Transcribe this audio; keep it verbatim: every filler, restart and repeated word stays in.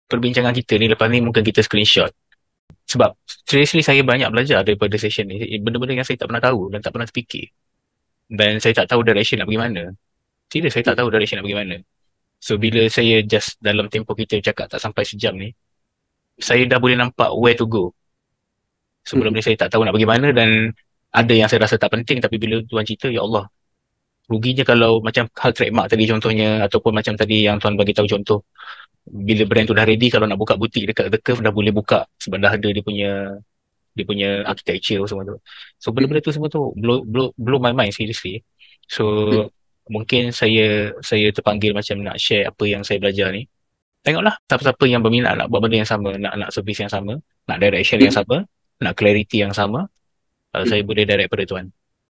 perbincangan kita ni, lepas ni mungkin kita screenshot. Sebab seriously saya banyak belajar daripada session ni. Benda-benda yang saya tak pernah tahu dan tak pernah terfikir. Dan saya tak tahu direction nak pergi mana. Serius saya tak tahu direction nak pergi mana. So bila saya just dalam tempoh kita cakap tak sampai sejam ni, saya dah boleh nampak where to go. Sebelum ni saya tak tahu nak pergi mana, dan ada yang saya rasa tak penting, tapi bila tuan cerita, ya Allah, ruginya kalau macam hal trademark tadi contohnya, ataupun macam tadi yang tuan bagi tahu contoh, bila brand tu dah ready, kalau nak buka butik dekat The Curve dah boleh buka sebab dah ada dia punya dia punya architecture semua tu. So benda-benda tu semua tu blow, blow, blow my mind seriously. So mungkin saya saya terpanggil macam nak share apa yang saya belajar ni. Tengoklah siapa-siapa yang berminat nak buat benda yang sama, nak nak servis yang sama, nak direction yang sama, nak clarity yang sama, uh, saya boleh direct pada tuan.